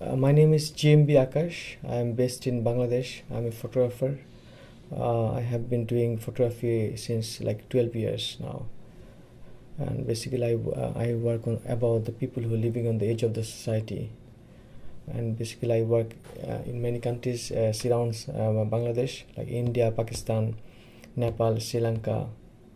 My name is G.M.B. Akash. I am based in Bangladesh. I'm a photographer. I have been doing photography since like 12 years now. And basically I work on about the people who are living on the edge of the society. And basically I work in many countries surrounds Bangladesh, like India, Pakistan, Nepal, Sri Lanka.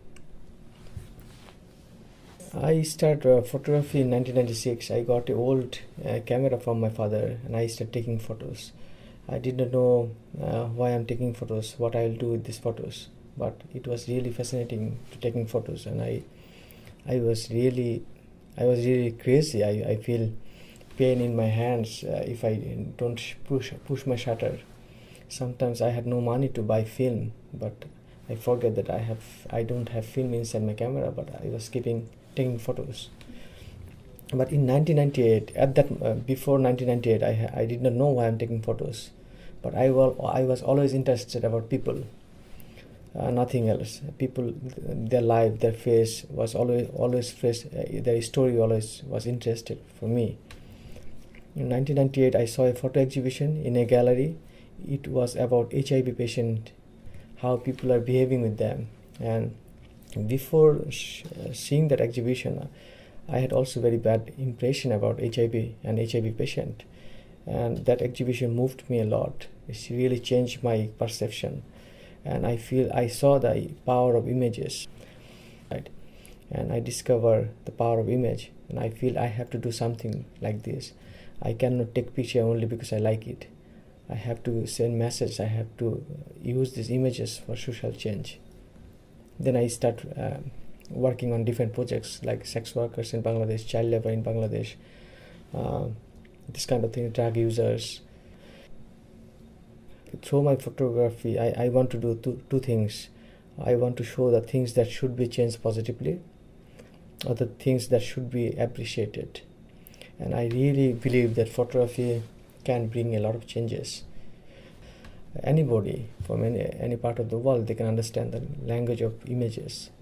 I started photography in 1996. I got an old camera from my father and I started taking photos. I did not know why I'm taking photos, what I'll do with these photos, but it was really fascinating to taking photos, and I was really crazy. I feel pain in my hands if I don't push my shutter. Sometimes I had no money to buy film, but I forget that I don't have film inside my camera, but I was taking photos. But in 1998, before 1998, I did not know why I'm taking photos, but I was always interested about people, nothing else. People, their life, their face was always fresh. Their story always was interested for me. In 1998, I saw a photo exhibition in a gallery. It was about HIV patient, how people are behaving with them. And before seeing that exhibition, I had also very bad impression about HIV and HIV patient. And that exhibition moved me a lot. It really changed my perception. And I saw the power of images. Right? And I discovered the power of image. And I feel I have to do something like this. I cannot take picture only because I like it. I have to send message. I have to use these images for social change. Then I start working on different projects like sex workers in Bangladesh, child labor in Bangladesh, this kind of thing, drug users. Through my photography, I want to do two things. I want to show the things that should be changed positively, or the things that should be appreciated. And I really believe that photography can bring a lot of changes. Anybody from any part of the world, they can understand the language of images.